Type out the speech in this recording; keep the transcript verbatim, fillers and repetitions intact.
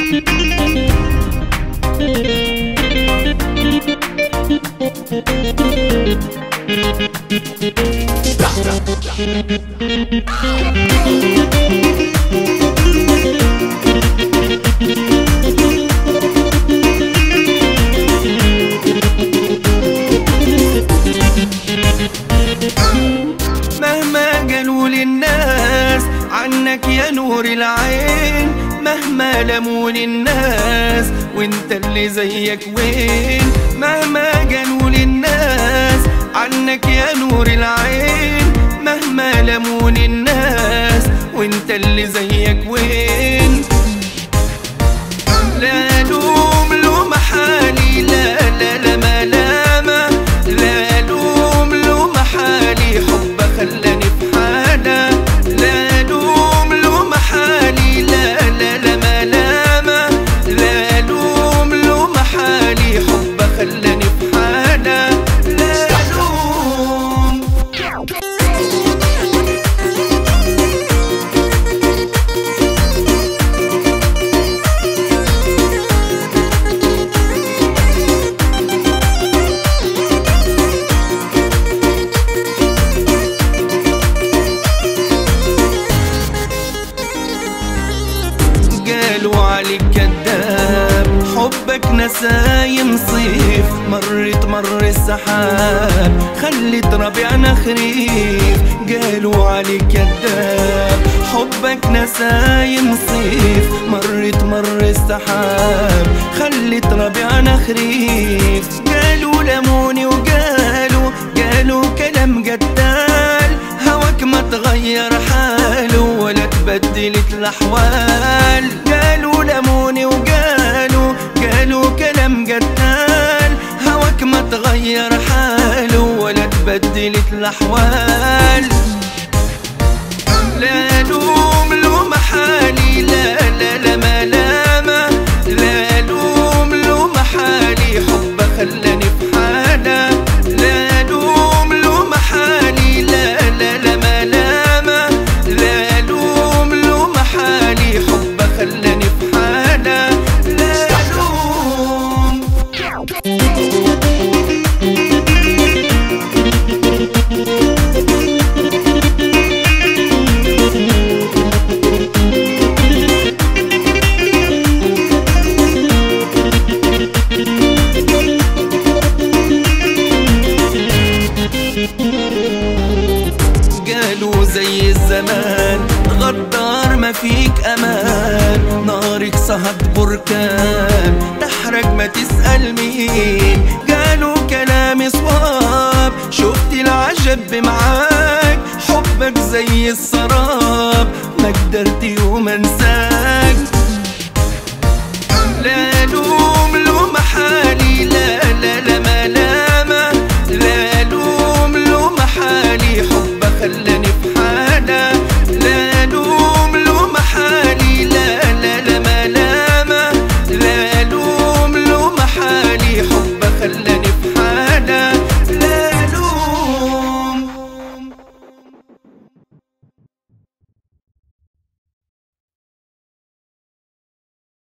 مهما قالوا للناس عنك يا نور العين، مهما لموا للناس وانت اللي زيك وين. مهما قالوا للناس عنك يا نور العين، مهما لموا للناس وانت اللي زيك وين. لا لوم لوم حالي، لا لا لا ملامة، لا لوم لوم حالي، حب خلاني في حالة. لا لوم لوم حالي، لا لا لا ملامة، لا لوم لوم حالي، حب خلاني في حالة. لا لوم. قالوا عليك كذاب، حبك نسايم صيف، مرت مر السحاب خلت ربيعنا خريف. قالوا عليك كذاب، حبك نسايم صيف، مرت مر السحاب خلت ربيعنا خريف. قالوا لموني وقالوا قالوا كلام قتال، هواك ما تغير حاله ولا تبدلت الأحوال. قالوا لموني وقالوا قالوا كلام قتال، هواك ما تغير حاله ولا تبدلت الأحوال. لا لوم لوم حالي، لا لا لا ملامة، لا لوم لوم حالي، حب خلاني في حالة. لا لوم لوم حالي، لا لا لا ملامة، لا لوم لوم حالي، حب خلاني في حالة. لا لوم. قالوا زي الزمان غدار ما فيك امان، نارك صهد بركان تحرق ما تسأل مين. قالوا كلامي صواب، شفت العجب معاك، حبك زي السراب ما قدرت يوم انساك. لا لوم